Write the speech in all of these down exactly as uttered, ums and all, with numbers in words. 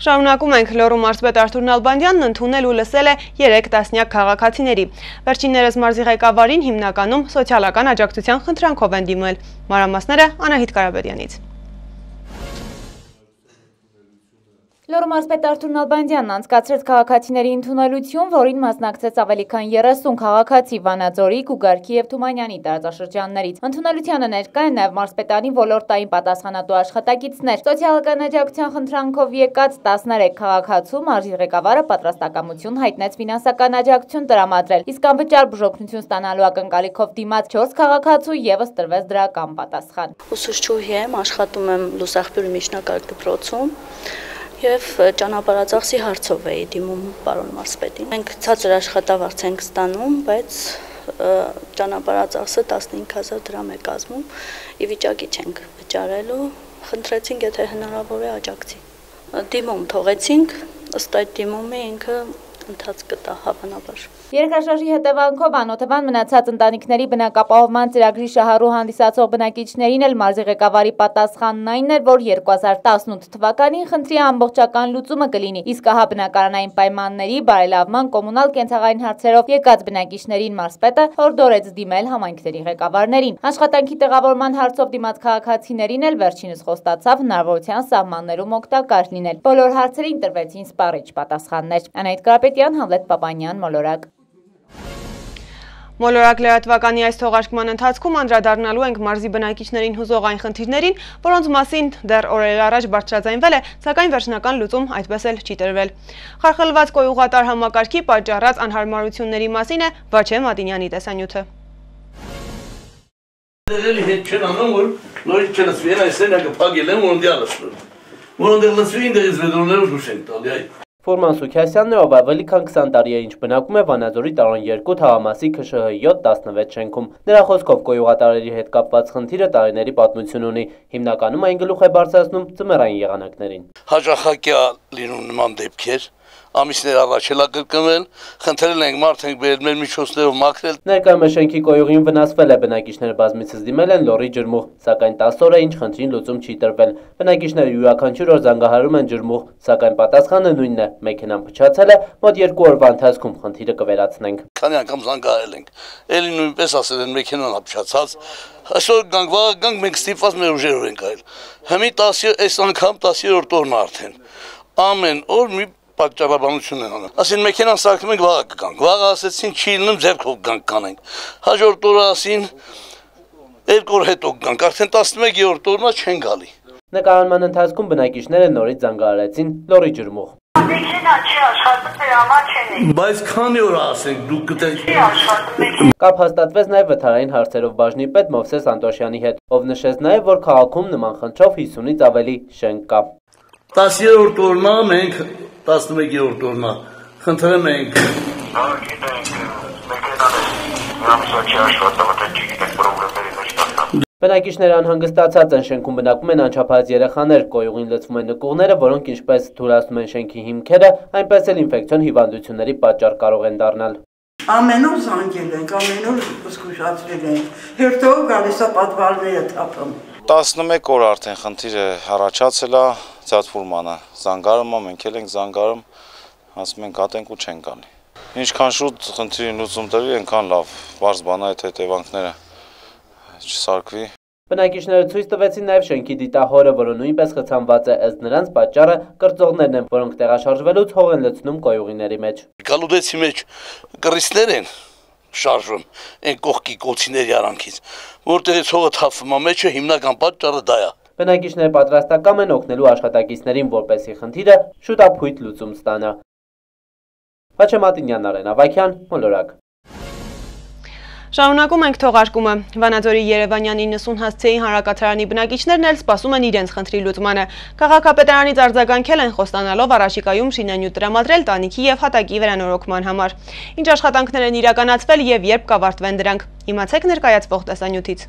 Շարունակում ենք Լոռու մարզպետ Արթուր Նալբանդյանն ընդունել ու լսել է երեք տասնյակ քաղաքացիների։ Վերջիններս մարզի ղեկավարին հիմնականում սոցիալական աջակցության խնդրանքով են դիմել։ Մանրամասները Անահիտ Կարաբերյանից։ Լոռու մարզպետ Արթուր Նալբանդյանն անցկացրեց քաղաքացիների ընդունելություն, որին մասնակցեց ավելի քան երեսուն քաղաքացի Վանաձորի, Գուգարքի և Թումանյանի տարածաշրջաններից։ Ընդունելությանը ներկա են նաև մարզպետանի ոլորտային պատասխանատու աշխատակիցներ։ Սոցիալական աջակցության խնդրանքով եկած տասներեք քաղաքացու մարզի ղեկավարը պատրաստակամություն հայտնեց ֆինանսական աջակցություն տրամադրել, իսկ անվճար բուժօգնություն ստանալու ակնկալիքով դիմաց չորս քաղաքացու ևս տրվեց դրական պատասխան։ Ուսուցչուհի եմ, աշխատում եմ Լուսախբյուրի միջնակարգ դպրոցում և ճանապարհածախսի հարցով էի դիմում պարոն մարզպետին։ Մենք ցածր աշխատավարձ ենք ստանում, բայց ճանապարհածախսը տասնհինգ հազար դրամ է կազմում, ի վիճակի չենք վճարելու, խնդրեցինք, եթե հնարավոր է աջակցի։ Դիմում թողեցինք, ըստ այդ դիմումի ինքը ընթացք կտա հավանաբար։ Երկրաշարժի հետևանքով անօթևան մնացած ընտանիքների բնակապահովման ծրագրի շահառու հանդիսացող բնակիչներին էլ մարզի ղեկավարի պատասխանն այն էր, որ երկու հազար տասնութ թվականին խնդրի ամբողջական լուծումը կլինի, իսկ ահա բնակարանային պայմանների բարելավման կոմունալ կենցաղային հարցերով եկած բնակիչներին մարզպետը հորդորեց դիմել համայնքների ղեկավարներին։ Աշխատանքի տեղավորման հարցով դիմաց քաղաքացիներին էլ վերջինս խոստացավ հնարավորության սահմաններում օգտակար լինել։ Բոլոր հարցերին տրվեցին սպառիչ պատասխաններ։ Անահիտ Կարապետյան, Հավլետ Պապանյան, Մոլորակ։ Մոլորակ լրատվականի այս թողարկման ընթացքում անդրադառնալու ենք մարզի բնակիչներին հուզող այն խնդիրներին, որոնց մասին դեռ օրեր առաջ բարձրաձայնվել է, սակայն վերջնական լուծում այդպես էլ չի տրվել։ Խարխլված կոյուղատար համակարգի պատճառած անհարմարությունների մասին է Վաչե Մատինյանի տեսանյութը։ Ֆորման Սուքյասյանն ով ավելի քան քսան տարի է ինչ բնակում է Վանաձորի տարան երկու թաղամասի K Š H յոթ տասնվեց շենքում։ Նրա խոսքով կոյուղատարերի հետ կապված խնդիրը տարիների պատմություն ունի, հիմնականում այն գլուխ է բարձրացնում ձմեռային եղանակներին։ Հաճախակյա լինում նման դեպքեր, ամիսներ առաջ էլ կրկնվել, խնդրել ենք մարդենք բերել մեր միջոցներով մաքրել։ Ներկայումս շենքի կոյուղին վնասվել է, բնակիչները բազմիցս դիմել են Լոռի ջրմուղ, սակայն տասը օր է ինչ խնդրին լուծում չի տրվել։ Բնակիչները յուրաքանչյուր օր զանգահարում են ջրմուղ, սակայն պատասխանը նույնն է, մեքենան փչացել է, մոտ երկու օրվա ընթացքում խնդիրը կվերացնենք։ Քանի անգամ զանգահարել ենք, էլի նույնպես ասել են մեքենան փչացած, այսօր գանք, վաղ գանք, մենք ստիպված մեր ուժերով ենք այլ։ Հիմի տասը այս անգամ տասերորդ օրն արդեն։ Ամեն օր մի պատճառաբանություն են անում։ Ասին մեքենան սարքում ենք, վաղ կգանք։ Վաղ ասեցին չի լինում, ձեռքով գանք կանենք։ Հաջորդ օրը ասին երկու օր հետո գանք, արդեն տասնմեկերորդ օրնա չեն գալի։ Նկարանման ընթացքում բնակիչները նորից զանգահարեցին Լոռի ջրմուղ։ Մեքենա չի աշխատում, դրա համար չեն։ Բայց քանի օր ասենք դուք գտեք։ Չի աշխատում։ Կապ հաստատվեց նաև վթարային հարցերով բաժնի պետ Մովսես Անտոշյանի հետ, ով նշեց նաև, որ քաղաքում նման խնդրով հիսունից ավելի շենք կա։ տասերորդ օրնա մենք տասնմեկերորդ օրնա խնդրում ենք։ Բնակիչները անհանգստացած են, շենքում բնակվում են անչափահաս երեխաներ, կոյուղին լցվում են նկուղները, որոնք ինչպես թուլացնում են շենքի հիմքերը, այնպես էլ ինֆեկցիոն հիվանդությունների պատճառ կարող են դառնալ։ Ամեն օր զանգել ենք, ամեն օր զսկուշացրել ենք, հերթով գալիս է պատվարները թափում։ տասնմեկ օր արդեն խնդիրը առաջացել է, ձատվորմանը զանգարում է, մենք էլ ենք զանգարում, ասում ենք գատենք ու չեն գալի։ Ինչքան շուտ խնդիրին լուծում տրվի, այնքան լավ, բարձ բան է այդ հետևանքները չսարքվի։ Բնակիչները ցույց տվեցին նաև շենքի դիտահորը, որը նույնպես խցանված է, ըստ նրանց պատճառը կրծողներն են, որոնք տեղաշարժվելուց հող են լցնում կոյուղիների մեջ։ Գալուդեցի մեջ կռիստներ են շարժվում այն կողքի կոչիների արանքից, որտեղից հողը թափվում է մեջը, հիմնական պատճառը դա է։ Բնակիչները պատրաստակամ են օգնելու աշխատակիցներին, որպեսզի խնդիրը շուտափույթ լուծում ստանա։ Վաչե Մատինյան, Արեն Ավագյան, Մոլորակ։ Շարունակում ենք թողարկումը։ Վանաձորի Երևանյան իննսուն հասցեի հանրակացարանի բնակիչներն էլ սպասում են իրենց խնդրի լուծմանը։ Քաղաքապետարանից արձագանքել են խոստանալով առաջիկայում շինանյութ տրամադրել տանիքի և հատակի վերանորոգման համար։ Ինչ աշխատանքներ են իրականացվել և երբ կավարտվեն դրանք։ Իմացեք ներկայացվող տեսանյութից։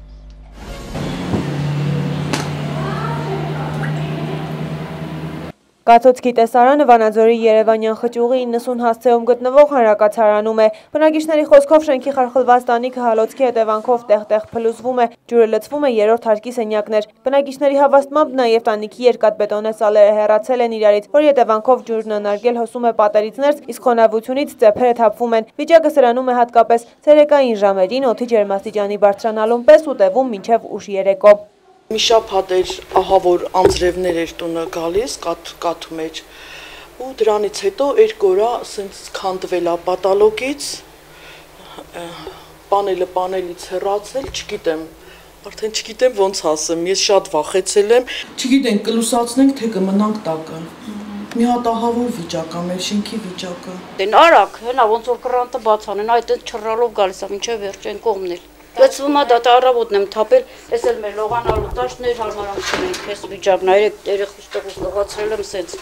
Կաթոցքի տեսարանը Վանաձորի Երևանյան խճուղի իննսուն հասցեում գտնվող հանրակացարանում է։ Բնակիչների խոսքով շենքի խարխլված տանիքը հալոցքի հետևանքով տեղ-տեղ փլուզվում է, ջուրը լցվում է երրորդ հարկի սենյակներ։ Բնակիչների հավաստմամբ նաև տանիքի երկաթբետոնե սալերը հեռացել են իրարից, որի հետևանքով ջուրն անարգել հոսում է պատերից ներս, իսկ խոնավությունից ծեփերը թափվում են։ Վիճակը սրանում է հատկապես ցերեկային ժամերին օդի ջերմաստիճանի բարձրանալուն պես ու տևում մինչև ուշ երեկո։ Մի շաբաթ էր ահավոր անձրևներ էր տունը գալիս, կաթ, կաթում էր, ու դրանից հետո երկու օր ասենց քանդվել է պատալոգից, պանելը պանելից հեռացել, չգիտեմ, արդեն չգիտեմ ոնց ասեմ, ես շատ վախեցել եմ, չգիտենք կլուսացնենք, թե կմնանք տակը, մի հատ ահավոր վիճակ է, մեր շենքի վիճակը։ Դեն արագ, հենա ոնց որ կրանտը բաց անեն, այդ չռալով գալիս է մինչև վերջին կողմն էլ։ Լցվում է դա առավոտն եմ թափել, ես էլ մեր լողանալու տաշներ հարմարանք չունենք, ես վիճակն երեք երեխուս տղուս լողացրել եմ սենց,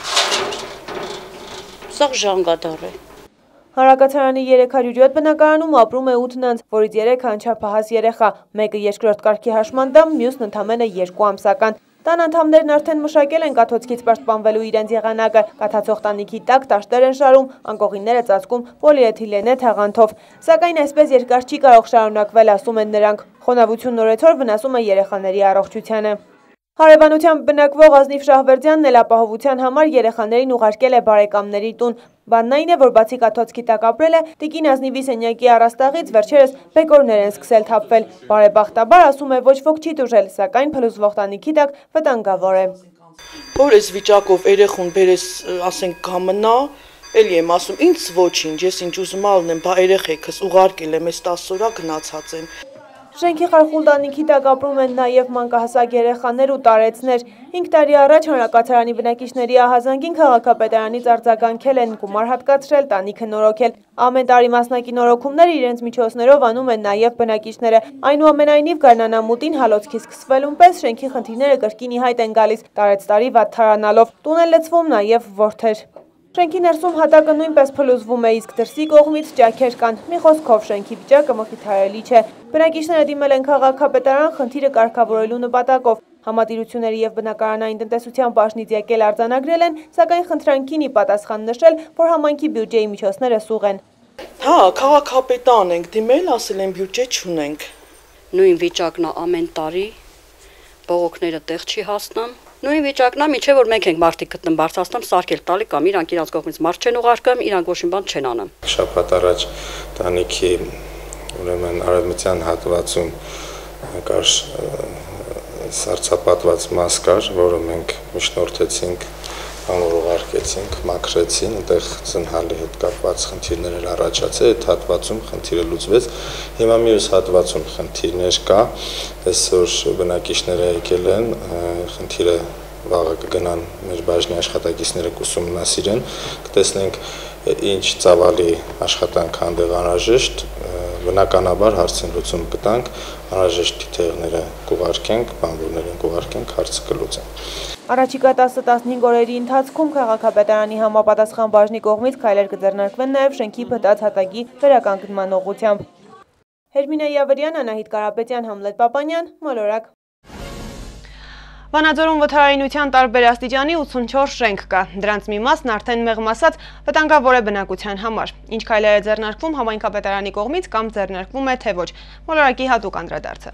սաղ ժանգադար է։ Հանրակացարանի երեք հարյուր յոթ բնակարանում ապրում է ութ անձ, որից երեքը անչափահաս երեխա, մեկը երկրորդ կարգի հաշմանդամ, մյուսն ընդամենը երկու ամսական։ Տան անդամներն արդեն մշակել են կաթոցքից պաշտպանվելու իրենց եղանակը, կաթացող տանիքի տակ տաշտեր են շարում, անկողինները ծածկում պոլիէթիլենե թաղանթով։ Սակայն այսպես երկար չի կարող շարունակվել, ասում են նրանք։ Խոնավություն նորեցօր վնասում է երեխաների առողջությանը։ Հարևանությամբ բնակվող Ազնիվ Շահվերդյանն էլ ապահովության համար երեխաներին ուղարկել է բարեկամների տուն։ Բանն այն է, որ բացի կաթոցքի տակ ապրել է, տիկին Ազնիվի սենյակի առաստաղից վերջերս բեկորներ են սկսել թափվել։ Բարեբախտաբար, ասում է, ոչ ոք չի տուժել, սակայն փլուզվող տանիքի տակ վտանգավոր է։ Որ այս վիճակով երեխուն բերես, ասենք, կամնա, էլի եմ ասում, ինձ ոչինչ, ես ինչ ուզում ալնեմ, բա երեխեքս ուղարկել եմ, ես տասը օր գնացած եմ։ Շենքի խարխուլ տանիքի տակ ապրում են նաև մանկահասակ երեխաներ ու տարեցներ։ հինգ տարի առաջ հանրակացարանի բնակիչների ահազանգին քաղաքապետարանից արձագանքել են, գումար հատկացրել, տանիքը նորոգել։ Ամեն տարի մասնակի նորոգումները իրենց միջոցներով անում են նաև բնակիչները։ Այնուամենայնիվ գարնանամուտին հալոցքի սկսվելուն պես շենքի խնդիրները կրկին ի հայտ են գալիս, տարեց տարի վատթարանալով։ Տուն են լցվում նաև որդեր։ Շենքի ներսում հատակը նույնպես փլուզվում է, իսկ դրսի կողմից ճաքեր կան։ Մի խոսքով շենքի վիճակը մխիթարելի չէ։ Բնակիչները դիմել են քաղաքապետարան խնդիրը կարգավորելու նպատակով։ Համատիրությունների եւ բնակարանային տնտեսության պաշտոնից եկել արձանագրել են, սակայն խնդրանքին ի պատասխան նշել, որ համայնքի բյուջեի միջոցները սուղ են։ Հա, քաղաքապետան ենք դիմել, ասել են բյուջե չունենք։ Նույն վիճակն է ամեն տարի, բողոքները տեղ չի հասնում։ Նույն վիճակն է, միջև որ մենք ենք մարդիկ գտնում բարձրացնում, սարքել տալի կամ իրանք իրանց կողմից մարդ չեն ուղարկում, իրանք ոչինչ բան չեն անում։ Շաբաթ առաջ տանիքի ուրեմն արևմտյան հատվածում կար սառցապատված մաս կար, որը մենք միջնորդեցինք, բանոր ուղարկեցինք, մաքրեցին, այնտեղ ծնհալի հետ կապված խնդիրներ առաջացել, այդ հատվածում խնդիրը լուծվեց։ Հիմա մյուս հատվածում խնդիրներ կա, այսօր բնակիչները եկել են, խնդիրը վաղը կգնան մեր բաժնի աշխատակիցները կուսումնասիրեն, կտեսնենք ինչ ծավալի աշխատանք հանդեղ անհրաժեշտ, բնականաբար հարցին լուծում կտանք, անհրաժեշտ թիթեղները կուղարկենք, բանվորներին կուղարկենք, հարցը կլուծենք։ Առաջիկա տասը տասնհինգ օրերի ընթացքում քաղաքապետարանի համապատասխան բաժնի կողմից քայլեր կձեռնարկվեն նաև շենքի փտած հատակի վերականգնման ուղղությամբ։ Հերմինե Յավրյան, Անահիտ Կարապետյան, Համլետ Պապանյան, Մոլորակ։ Վանաձորում վթարայնության տարբեր աստիճանի ութսունչորս շենք կա, դրանց մի մասն արդեն մեղմ ասած վտանգավոր է բնակության համար։ Ինչ քայլեր է ձեռնարկվում համայնքապետարանի կողմից կամ ձեռնարկվում է թե ոչ։ Մոլորակի հատուկ անդրադարձը։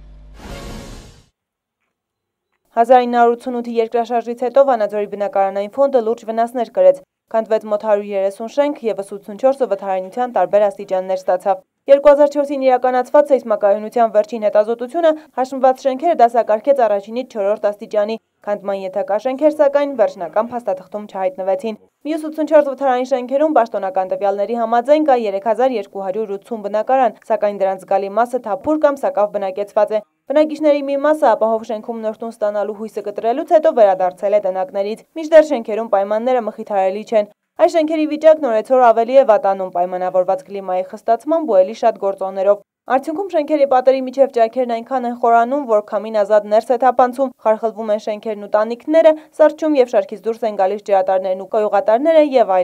հազար ինը հարյուր ութսունութի երկրաշարժից հետո Վանաձորի բնակարանային ֆոնդը լուրջ վնասներ կրեց։ Քանդվեց մոտ հարյուր երեսուն շենք, ևս ութսունչորսը վթարայնության տարբեր աստիճաններ ստացավ։ երկու հազար չորսին իրականացված սեյսմակայունության վերջին հետազոտությունը հաշմված շենքերը դասակարգեց առաջինից չորրորդ աստիճանի, քանդման ենթակա շենքեր սակայն վերջնական փաստաթղթում չհայտնվեցին։ Մյուս ութսունչորս վթարային շենքերում պաշտոնական տվյալների համաձայն կա երեք հազար երկու հարյուր ութսուն բնակարան, սակայն դրանց զգալի մասը թափուր կամ սակավ բնակեցված է։ Բնակիչների մի մասը ապահով շենքում նոր տուն ստանալու հույսը կտրելուց հետո վերադարձել է տնակներից, մինչդեռ շենքերում պայմանները մխիթարելի չեն։ Այս շենքերի վիճակն օրեցօր ավելի է վատանում պայմանավորված կլիմայի խստացմամբ ու էլի շատ գործոններով։ Արդյունքում շենքերի պատերի միջև ճաքերն այնքան են խորանում, որ քամին ազատ ներս է թափանցում, խարխլվում են շենքերն ու տանիքները, սառչում եւ շարքից դուրս են գալիս ջրատարներն ու կոյուղատարները եւ այլն։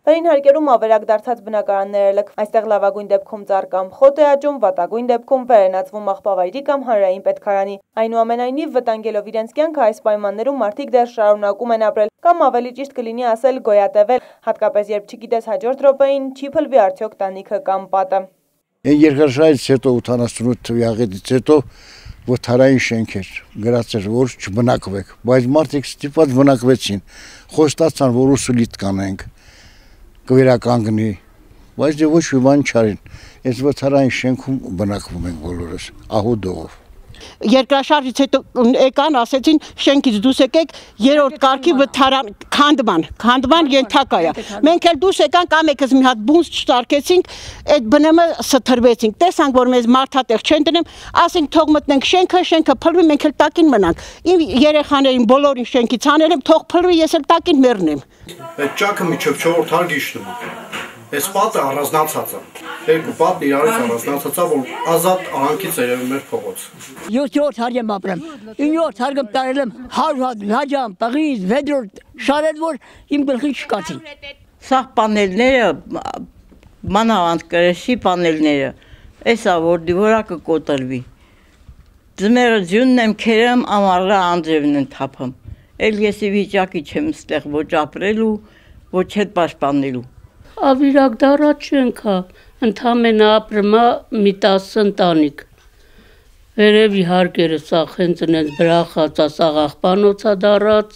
Վերին հարկերում ավերակ դարձած բնակարանները լք, այստեղ լավագույն դեպքում ծառ կամ խոտ է աճում, վատագույն դեպքում վերենացվում աղբավայրի կամ հանրային պետքարանի։ Այնուամենայնիվ վտանգելով իրենց կյանքը այս պայմաններում մարդիկ դեռ շարունակում են ապրել կամ ավելի ճիշտ կլինի ասել գոյատևել, հատկապես երբ չգիտես հաջորդ րոպեին չի փլվի արդյոք տանիքը կամ պատը։ Երկրաշարժից հետո ութանասունութ թվականից հետո վթարային շենքեր գրած էր, որ չբնակվեք, բայց մարդիկ ստիպված բնակվեցին, խոստացան, որ ուսուլիտ կանենք, կվերականգնի, բայց ոչ մի բան չարին, այս վթարային շենքում բնակվում ենք բոլորս, ահուդողով։ Երկրաշարժից հետո եկան, ասեցին շենքից դուրս եկեք, երրորդ կարգի վթարան քանդման, քանդման ենթակա է։ Մենք էլ դուրս եկանք, ամենքս մի հատ բունց չտարկեցինք, այդ բնեմը սթրվեցինք։ Տեսանք, որ մեզ մարդատեղ չեն դնում, ասենք թող մտնենք շենքը, շենքը փլվի, մենք էլ տակին մնանք։ Իմ երեխաներին բոլորին շենքից հանել եմ, թող փլվի, ես էլ տակին մեռնեմ։ Այդ ճակը միջև չորրորդ հարգ իջնում։ Այս պատը առանձնացած է։ Երկու պատն իրարից առանձնացած է, որ ազատ արանքից երևում մեր փողոց։ յոթերորդ հարկ եմ ապրեմ։ իններորդ հարգը տարել եմ հարյուր հատ լաջամ, տղից, վեցերորդ շարել, որ իմ գլխի չկացին։ Սա պանելները, մանավանդ կրեշի պանելները, էսա որ դիվորակը կոտրվի։ Ձմերը ձյունն եմ քերեմ, ամառը անձևն են թափում։ Էլ ես վիճակի չեմ ստեղ ոչ ապրելու, ոչ հետ պաշտպանելու։ Ավիրակ դարած չենք հա, ընդամենը ապրմա մի տասը ընտանիք։ Վերևի հարկերը սաղ հենց ընենց բրախացա, սաղ աղպանոցա դարած,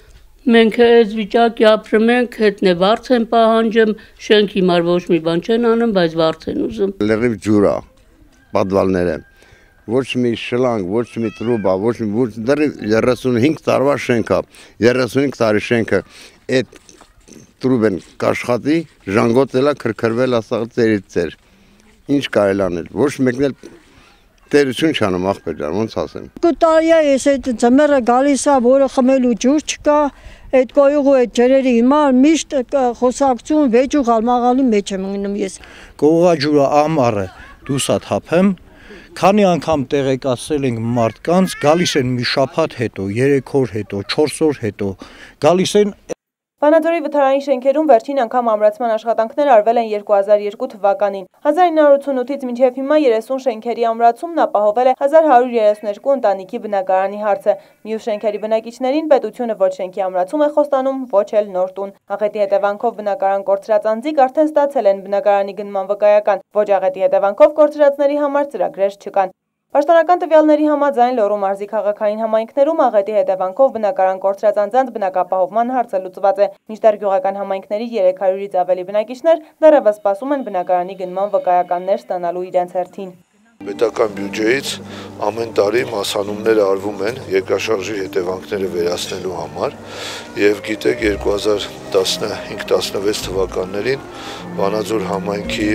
մենք այս վիճակի ապրում ենք, հետն է վարձ են պահանջում, շենք հիմար ոչ մի բան չեն անում, բայց վարձ են ուզում։ Լրիվ ջուրա, պատվալները, ոչ մի շլանք, ոչ մի տրուբա, ոչ մի դեռ երեսունհինգ տարվա շենքա, երեսունհինգ տարի շենքը, այդ տրուբեն կաշխատի, ժանգոտելա, քրքրվել ասաղ ծերից ծեր, ինչ կարել անել, ոչ մեկն էլ տերություն չանում աղբեր ջան, ոնց ասեմ։ Կտարի է ես այդ ձմերը գալիս է, որը խմելու ջուր չկա, այդ կոյուղու այդ ջրերի հիմար միշտ խոսակցում վեճուղ ալմաղալի մեջ եմ ընգնում ես։ Կողա ջուրը ամառը դուսա թափեմ, քանի անգամ տեղեկացրել ենք մարդկանց, գալիս են մի շաբաթ հետո, երեք օր հետո, չորս օր հետո, գալիս են Վանաձորի վթարային շենքերում վերջին անգամ ամրացման աշխատանքներ արվել են երկու հազար երկու թվականին։ հազար ինը հարյուր ութսունութից մինչև հիմա երեսուն շենքերի ամրացումն ապահովել է հազար հարյուր երեսուներկու ընտանիքի բնակարանի հարցը։ Մյուս շենքերի բնակիչներին պետությունը ոչ շենքի ամրացում է խոստանում, ոչ էլ նոր տուն։ Աղետի հետևանքով բնակարան կորցրած անձիկ արդեն ստացել են բնակարանի գնման վկայական, ոչ աղետի հետևանքով կորցրածների համար ծրագրեր չկան։ Պաշտոնական տվյալների համաձայն Լոռու մարզի քաղաքային համայնքներում աղետի հետևանքով բնակարան կորցրած անձանց բնակապահովման հարցը լուծված է, մինչդեռ գյուղական համայնքների երեք հարյուրից ավելի բնակիչներ դեռևս սպասում են բնակարանի գնման վկայականներ ստանալու իրենց հերթին։ Պետական բյուջեից ամեն տարի մասհանումներ արվում են երկրաշարժի հետևանքները վերացնելու համար եւ գիտեք երկու հազար տասնհինգ տասնվեց թվականներին Վանաձոր համայնքի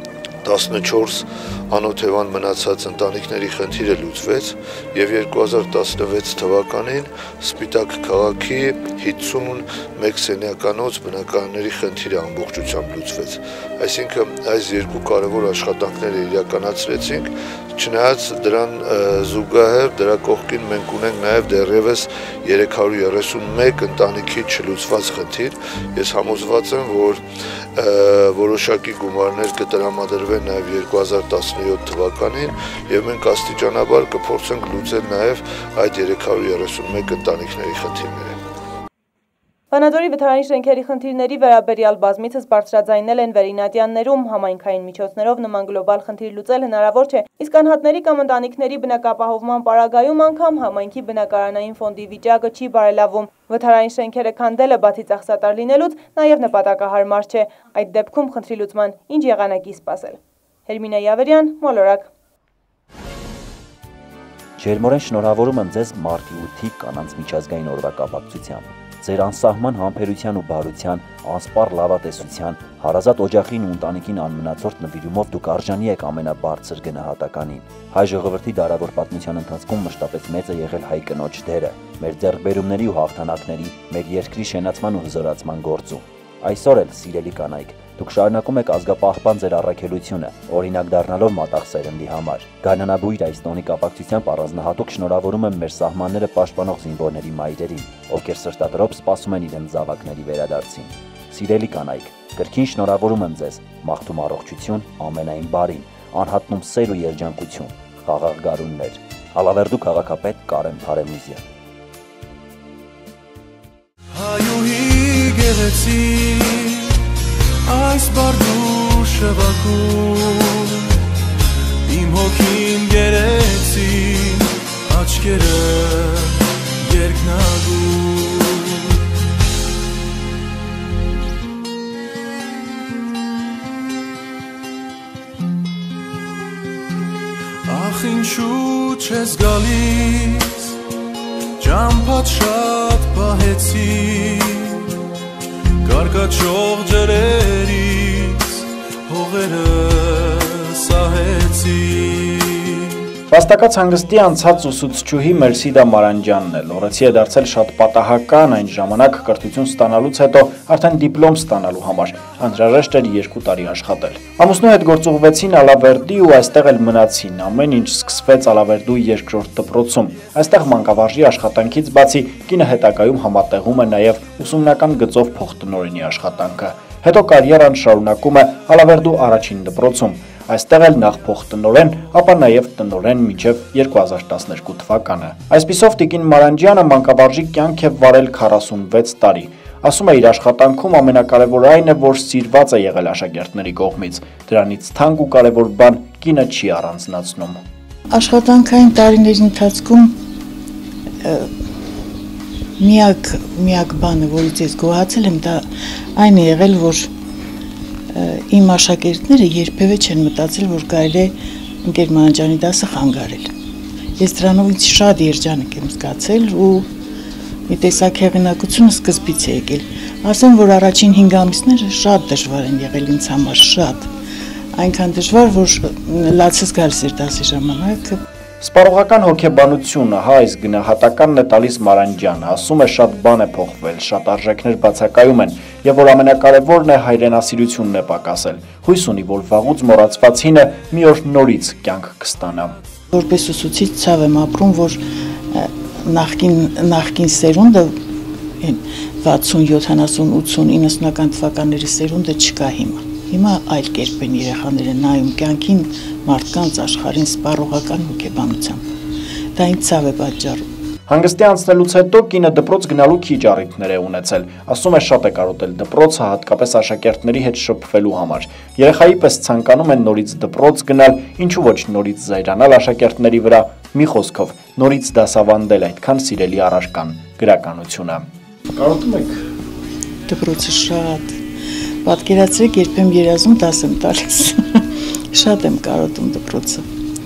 տասնչորս անօթևան մնացած ընտանիքների խնդիրը լուծվեց եւ երկու հազար տասնվեց թվականին Սպիտակ քաղաքի հինգսունմեկ սենյականոց բնակարանների խնդիրը ամբողջությամբ լուծվեց։ Այսինքն այս երկու կարևոր աշխատանքները իրականացրեցինք, չնայած դրան զուգահեռ դրա կողքին մենք ունենք նաեւ դեռևս երեք հարյուր երեսունմեկ ընտանիքի չլուծված խնդիր։ Ես համոզված եմ, որ որոշակի գումարներ կտրամադրվեն նաեւ երկու հազար տասնյոթ թվականին եւ մենք աստիճանաբար կփորձենք լուծել նաեւ այդ երեք հարյուր երեսունմեկ ընտանիքների խնդիրները։ Վանաձորի վթարային շենքերի խնդիրների վերաբերյալ բազմիցս բարձրաձայնել են վերինատյաններում, համայնքային միջոցներով նման գլոբալ խնդիր լուծել հնարավոր չէ, իսկ անհատների կամ ընտանիքների բնակապահովման պարագայում անգամ համայնքի բնակարանային ֆոնդի վիճակը չի բարելավում։ Վթարային շենքերը քանդելը բացի ծախսատար լինելուց նաև նպատակահարմար չէ, այդ դեպքում խնդրի լուծման ինչ եղանակի սպասել։ Հերմինե Յավերյան, Մոլորակ։ Ջերմորեն շնորհավորում եմ ձեզ մարտի ութի կանանց միջազգային օրվա կապակցությամբ։ Ձեր անսահման համբերության ու բարության, անսպառ լավատեսության, հարազատ օջախին ու ընտանիքին անմնացորդ նվիրումով դուք արժանի եք ամենաբարձր գնահատականին։ Հայ ժողովրդի դարավոր պատմության ընթացքում մշտապես մեծ է եղել հայ կնոջ դերը, մեր ձեռքբերումների ու հաղթանակների, մեր երկրի շենացման ու հզորացման գործում։ Այսօր էլ, սիրելի կանայք, դուք շարունակում եք ազգապահպան ձեր առաքելությունը, օրինակ դառնալով մատաղ սերնդի համար։ Գարնանաբույր այս տոնի կապակցությամբ առանձնահատուկ շնորհավորում եմ մեր սահմանները պաշտպանող զինվորների մայրերին, ովքեր սրտադրոպ սպասում են իրենց զավակների վերադարձին։ Սիրելի կանայք, կրկին շնորհավորում եմ ձեզ, մաղթում առողջություն, ամենայն բարին, անհատնում սեր ու երջանկություն, խաղաղ գարուններ։ Ալավերդու քաղաքապետ Կարեն Փարեմուզյան։ Հայուհի գեղեցիկ, այս բարդու շվակում, իմ հոգին գերեցիկ, աչքերը երկնագում։ Ախ ինչու չես գալիս, ճամփադ շատ պահեցի, կարկաչող ջրերից հողերը սահեցի։ Վաստակած հանգստի անցած ուսուցչուհի Մերսիդա Մարանջյանն է, լորեցի է դարձել շատ պատահական այն ժամանակ կրթություն ստանալուց հետո արդեն դիպլոմ ստանալու համար, անհրաժեշտ էր երկու տարի աշխատել։ Ամուսնու հետ գործուղվեցին Ալավերդի ու այստեղ էլ մնացին, ամեն ինչ սկսվեց Ալավերդու երկրորդ դպրոցում։ Այստեղ մանկավարժի աշխատանքից բացի կինը հետագայում համատեղում է նաև ուսումնական գծով փոխտնօրենի աշխատանքը։ Հետո կարիերան շարունակում է Ալավերդու առաջին դպրոցում։ Այստեղ էլ նախ փոխտնօրեն, ապա նաև տնօրեն մինչև երկու հազար տասներկու թվականը։ Այսպիսով Տիկին Մարանջյանը մանկավարժի կյանք է վարել քառասունվեց տարի։ Ասում է իր աշխատանքում ամենակարևորը այն է, որ սիրված է եղել աշակերտների կողմից։ Դրանից թանկ ու կարևոր բան կինը չի առանձնացնում։ Աշխատանքային տարիների ընթացքում միակ միակ բանը, որից ես գոհացել եմ, դա այն է եղել, որ իմ աշակերտները երբևէ չեն մտածել, որ կարելի է ընկեր Մանաջյանի դասը խանգարել։ Ես դրանով ինձ շատ երջանիկ եմ զգացել ու մի տեսակ հեղինակությունը սկզբից է եկել։ Ասեմ, որ առաջին հինգ ամիսները շատ դժվար են եղել ինձ համար, շատ։ Այնքան դժվար, որ լացս գալիս էր դասի ժամանակ։ Սպառողական հոգեբանությունը, հա այս գնահատականն է տալիս Մարանջյանը, ասում է շատ բան է փոխվել, շատ արժեքներ բացակայում են, եւ որ ամենակարևորն է հայրենասիրությունն է պակասել։ Հույս ունի, որ վաղուց մոռացված հինը մի օր նորից կյանք կստանա։ Որպես ուսուցիչ ցավ եմ ապրում, որ նախկին նախկին սերունդը վաթսուն, յոթանասուն, ութսուն, իննսունական թվականների սերունդը չկա հիմա։ Հիմա այլ կերպ են երեխաները նայում կյանքին, մարդկանց, աշխարհին սպառողական հոգեբանությամբ։ Դա ինձ ցավ է պատճառում։ Հանգստի անցնելուց հետո կինը դպրոց գնալու քիչ առիթներ է ունեցել։ Ասում է շատ է կարոտել դպրոցը, հատկապես աշակերտների հետ շփվելու համար։ Երեխայի պես ցանկանում են նորից դպրոց գնալ, ինչու ոչ նորից զայրանալ աշակերտների վրա, մի խոսքով, նորից դասավանդել այդքան սիրելի առարկան, գրականությունը։ Կարոտում եք դպրոցը շատ։ Պատկերացրեք, երբեմն երազում դաս եմ տալիս։ Շատ եմ կարոտում դպրոցը։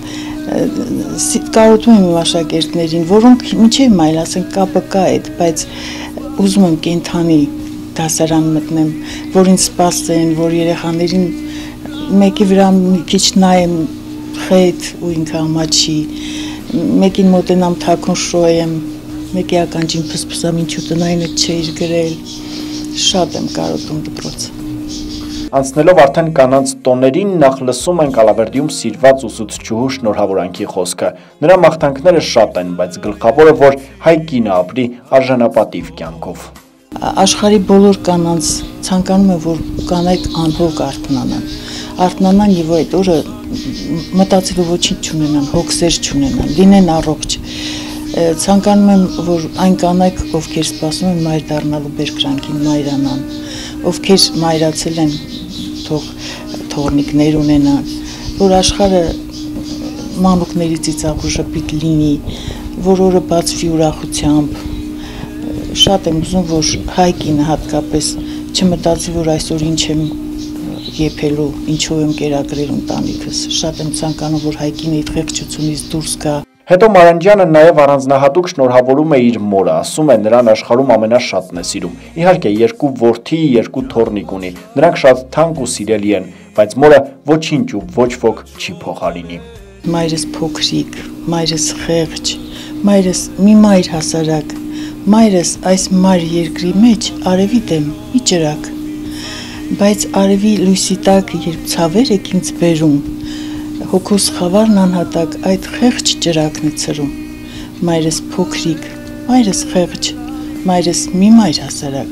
Կարոտում եմ իմ աշակերտներին, որոնք մինչև այլ ասենք կապը կա այդ, բայց ուզում եմ կենթանի դասարան մտնեմ, որ ինձ սպասեն, որ երեխաներին մեկի վրա մի քիչ նայեմ խետ ու ինքը ամաչի, մեկին մոտենամ թաքուն շոյեմ, մեկի ականջին փսփսամ ինչու տնայինը չէր գրել։ Շատ եմ կարոտում դպրոցը։ Անցնելով արդեն կանանց տոներին, նախ լսում ենք Ալավերդիում սիրված ուսուցչուհու շնորհավորանքի խոսքը։ Նրա մաղթանքները շատ են, բայց գլխավորը, որ հայ կինը ապրի արժանապատիվ կյանքով։ Աշխարհի բոլոր կանանց ցանկանում են, որ կանայք անհոգ արթնանան։ Արթնանան եւ այդ օրը մտածելու ոչինչ չունենան, հոգսեր չունենան, լինեն առողջ։ Ցանկանում եմ, որ այն կանայք, ովքեր սպասում են մայր դառնալու բերկրանքին, մայրանան, ովքեր մայրացել են, թող թորնիկներ ունենան, որ աշխարհը մանուկների ծիծաղ ու ժպիտ լինի, որ օրը բացվի ուրախությամբ։ Շատ եմ ուզում, որ հայ կինը հատկապես չմտածի, որ այսօր ինչ եմ եփելու, ինչով եմ կերակրել ընտանիքս։ Շատ եմ ցանկանում, որ հայ կինը այդ խեղճությունից դուրս գա։ Հետո Մարանջյանը նաև առանձնահատուկ շնորհավորում է իր մորը, ասում է նրան աշխարհում ամենաշատն է սիրում։ Իհարկե երկու որդի, երկու թոռնիկ ունի, նրանք շատ թանկ ու սիրելի են, բայց մորը ոչինչ ու ոչ ոք չի փոխարինի։ Մայրս փոքրիկ, մայրս խեղճ, մայրս մի մայր հասարակ, մայրս այս մայր երկրի մեջ արևի դեմ մի ջրակ, բայց արևի լույսի տակ երբ ցավեր եք ինձ բերում, հոգուս խավարն անհատակ այդ խեղճ ջրակն է ցրում, մայրս փոքրիկ, մայրս խեղճ, մայրս մի մայր հասարակ,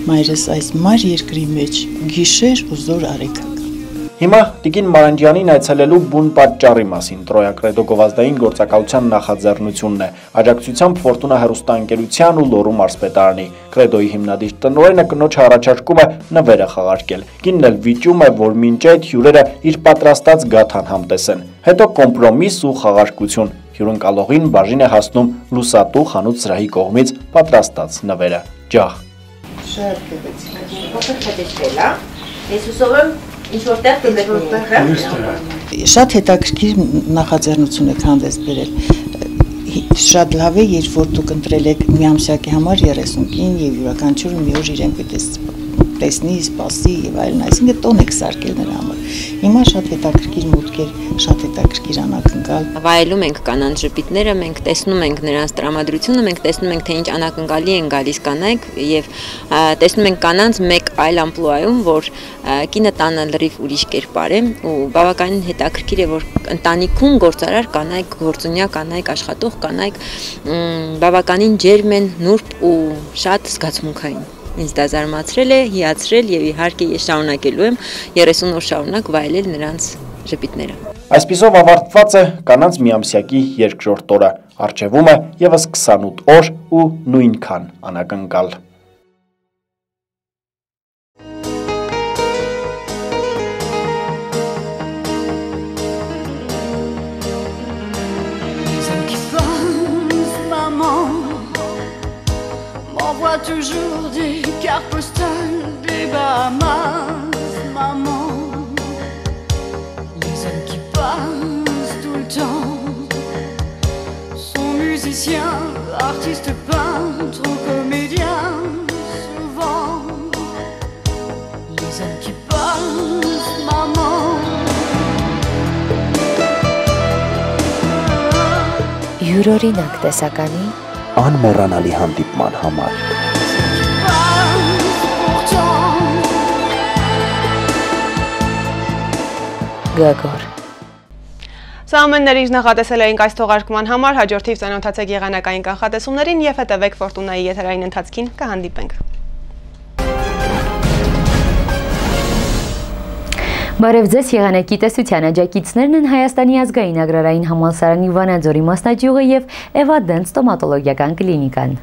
մայրս այս մար երկրի մեջ գիշեր ու զոր արեքա։ Հիմա Տիկին Մարանդյանին այցելելու բուն պատճառի մասին Տրոյակրեդո գովազդային գործակալության նախաձեռնությունն է, աջակցությամբ Ֆորտունա հեռուստաընկերության ու Լոռու մարզպետարանի։ Կրեդոյի հիմնադիր տնօրենը կնոջը առաջարկում է նվերը խաղարկել։ Կինն էլ վիճում է, որ մինչ այդ հյուրերը իր պատրաստած գաթան համտեսեն։ Հետո կոմպրոմիս ու խաղարկություն։ Հյուրընկալողին բաժին է հասնում լուսատու խանութ սրահի կողմից պատրաստած նվերը։ Ջահ։ Շատ գեղեցիկ։ Ես հուսով եմ ինչ որտեղ կմեկնի։ Շատ հետաքրքիր նախաձեռնություն եք հանդես բերել։ Շատ լավ է, երբ որ դուք ընտրել եք մի ամսյակի համար երեսուն կին եւ յուրաքանչյուրը մի օր իրեն պիտի տեսնի, սպասի եւ այլն, այսինքն տոն եք սարքել նրա համար։ Հիմա շատ հետաքրքիր մուտքեր, շատ հետաքրքիր անակնկալ։ Վայելում ենք կանանց ժպիտները, մենք տեսնում ենք նրանց տրամադրությունը, մենք տեսնում ենք թե ինչ անակնկալի են գալիս կանայք եւ տեսնում ենք կանանց մեկ այլ ամպլուայում, որ կինը տանը լրիվ ուրիշ կերպար է ու բավականին հետաքրքիր է, որ ընտանիքում գործարար կանայք, գործունյա կանայք, աշխատող կանայք բավականին ջերմ են, նուրբ ու շատ զգացմունքային։ Ինձ դա զարմացրել է, հիացրել եւ իհարկե ես շարունակելու եմ երեսուն օր շարունակ վայելել նրանց ժպիտները։ Այսպիսով ավարտված է կանանց միամսյակի երկրորդ օրը, առջևում է եւս քսանութ օր ու նույնքան անակնկալ։ M'envoie toujours des cartes postales des Bahamas, maman. Les hommes qui passent tout le temps sont musiciens, artistes, peintres ou comédiens, souvent. Les hommes qui passent, maman. Յուրօրինակ տեսականի անմոռանալի հանդիպման համար։ Գագոր։ Սա ամեններ իր նախատեսել էինք այս թողարկման համար, հաջորդիվ ծանոթացեք եղանակային կանխատեսումներին և հետևեք Ֆորտունայի եթերային ընթացքին, կհանդիպենք։ Բարև ձեզ եղանակի տեսության աջակիցներն են Հայաստանի ազգային agrarային համալսարանի Վանաձորի մասնաճյուղը և Էվադենտ ստոմատոլոգիական կլինիկան։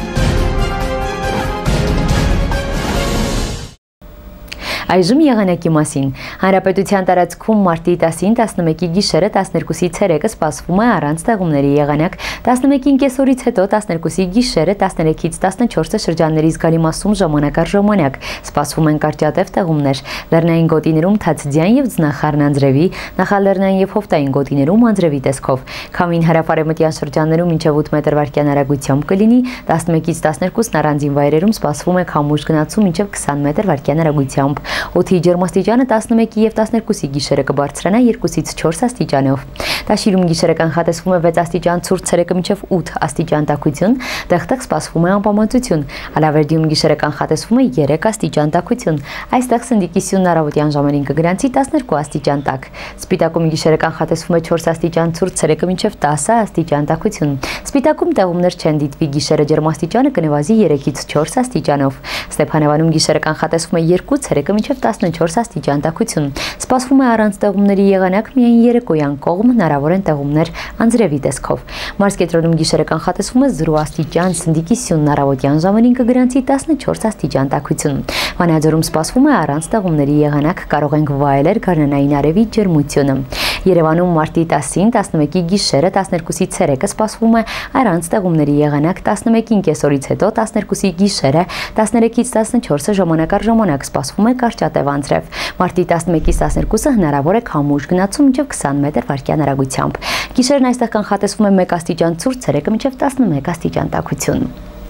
Այժմ եղանակի մասին։ Հանրապետության տարածքում մարտի տասին տասնմեկի գիշերը տասներկուսի ցերեկը սպասվում է առանց տեղումների եղանակ, տասնմեկին կեսօրից հետո տասներկուսի գիշերը տասներեքից տասնչորսը շրջանների զգալի մասում ժամանակ առ ժամանակ սպասվում են կարճատև տեղումներ։ Լեռնային գոտիներում թացձյան և ձնախառն անձրևի, նախալեռնային և հովտային գոտիներում անձրևի տեսքով։ Քամին հարավ-արևմտյան շրջաններում մինչև ութ մետր վայրկյան արագությամբ կլինի, տասնմեկից տասներկուսն առանձին վայրերում սպասվում է քամուշ գնացում մինչև քսան մետր վայրկյան արագությամբ։ Օդի ջերմաստիճանը տասնմեկի և տասներկուսի գիշերը կբարձրանա երկուսից չորս աստիճանով։ Տաշիրում գիշերը կանխատեսվում է վեց աստիճան ցուրտ, ցերեկը մինչև ութ աստիճան տաքություն, տեղ-տեղ սպասվում է անպամացություն։ Ալավերդիում գիշերը կանխատեսվում է երեք աստիճան տաքություն։ Այստեղ սնդիկիսյունն առավոտյան ժամերին կգրանցի տասներկու աստիճան տաք։ Սպիտակում գիշերը կանխատեսվում է չորս աստիճան ցուրտ, ցերեկը մինչև տասը աստիճան տաքություն։ Սպիտակում տեղումներ չեն դիտվի, գիշերը ջերմաստիճանը կնվազի երեքից չորս աստիճանով։ Ստեփանավանում գիշերը կանխատեսվում է երկու, ցերեկը մինչև տասնչորս աստիճան տաքություն։ Սպասվում է առանց տեղումների եղանակ, միայն երեկոյան կողմ հնարավոր են տեղումներ անձրևի տեսքով։ Մարզկենտրոնում գիշերը կանխատեսվում է զրո աստիճան, սնդիկիսյունն առավոտյան ժամերին կգրանցի տասնչորս աստիճան տաքություն։ Վանաձորում սպասվում է առանց տեղումների եղանակ, կարող ենք վայելել գարնանային արևի ջերմությունը։ Երևանում մարտի տասին տասնմեկի գիշերը տասներկուսի ցերեկը սպասվում է առանց տեղումների եղանակ, տասնմեկին կեսօրից հետո տասներկուսի գիշերը տասներեքից տասնչորսը ժամանակ առ ժամանակ սպասվում է կարճատև անձրև։ Մարտի տասնմեկից տասներկուսը հնարավոր է քամուշ գնացում մինչև քսան մետր վայրկյան արագությամբ։ Գիշերն այստեղ կանխատեսվում է մեկ աստիճան ցուրտ, ցերեկը մինչև տասնմեկ աստիճան տաքություն։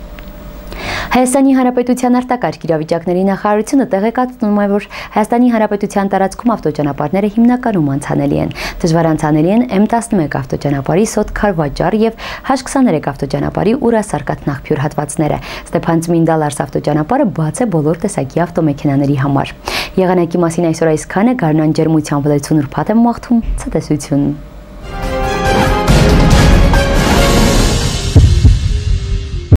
Հայաստանի Հանրապետության արտակարգ իրավիճակների նախարարությունը տեղեկացնում է, որ Հայաստանի Հանրապետության տարածքում ավտոճանապարհները հիմնականում անցանելի են։ Դժվար անցանելի են էմ տասնմեկ ավտոճանապարհի Սոտ-Քարվաճար եւ Հ քսաներեք ավտոճանապարհի Ուրասարկատ-Նախփյուր հատվածները։ Ստեփան-Ծմինդալ-Արս ավտոճանապարհը բաց է բոլոր տեսակի ավտոմեքենաների համար։ Եղանակի մասին այսօր այսքանը, գարնան ջերմությամբ լեցուն ուրբաթ եմ մաղթում, ցտեսություն։